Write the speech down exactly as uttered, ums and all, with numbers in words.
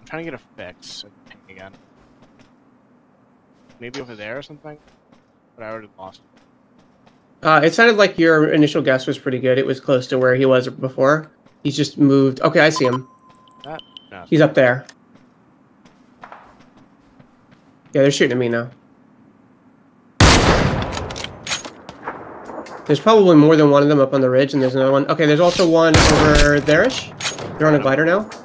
trying to get a fix again. Maybe over there or something, but I already lost. Uh, it sounded like your initial guess was pretty good. It was close to where he was before. He's just moved. Okay, I see him. That? No. He's up there. Yeah, they're shooting at me now. There's probably more than one of them up on the ridge, and there's another one. Okay, there's also one over there-ish. They're on a glider now.